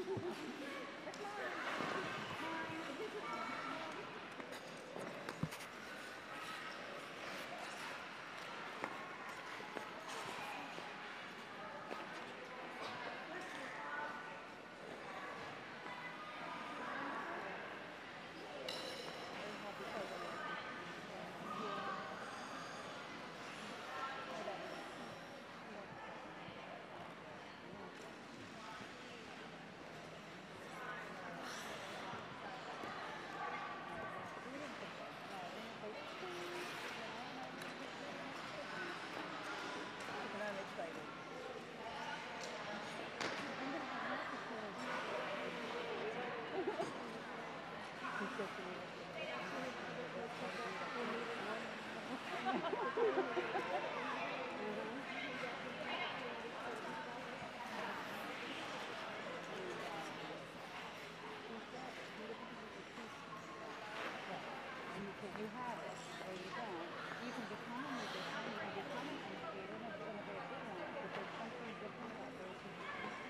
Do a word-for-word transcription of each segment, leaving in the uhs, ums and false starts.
You have it, or you don't. You can become a musician, you can become an educator, and it's going to be a good one, but there's something different about those who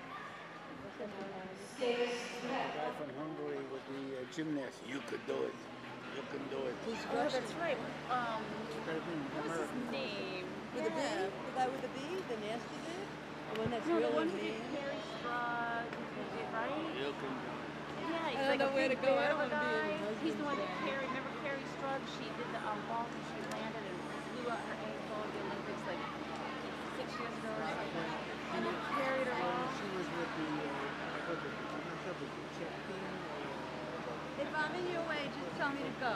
The guy from Hungary with the uh, gymnast, you could do it. You can do it. Who's Oh, that's right. Um, What what was his name? With yeah. the bee? The guy with the bee? The nasty bee? The one that's No, really the one who mean? did Carrie Strug, right? You can do it. Yeah, he's I don't like know a where big to go. I bear don't of a want to be in guy. your He's the one that husband's Carrie, remember Carrie Strug? She did the um, vault and she landed and blew out her ankle at the Olympics like six years ago or something. And then carried her off. She was with the, uh, what was it, I'm not sure if it was the Czech team or... If I'm in your way, just tell me to go.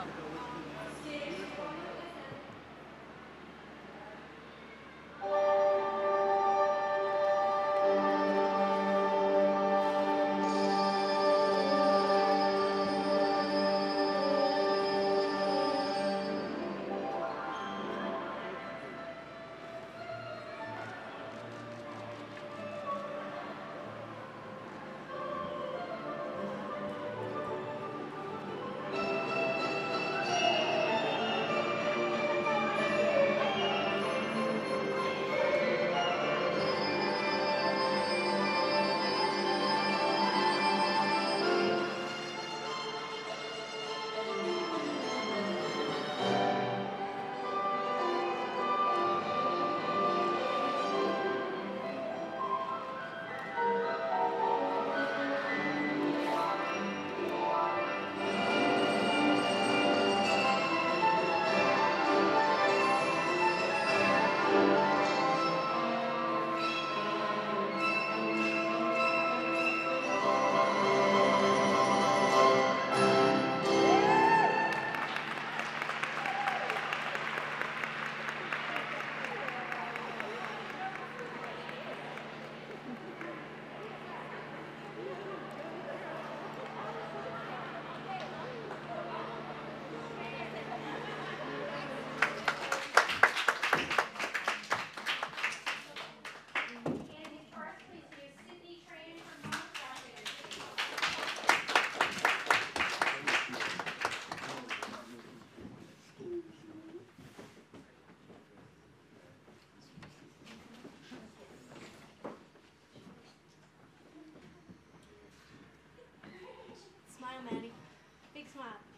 Smile, Maddie. Big smile.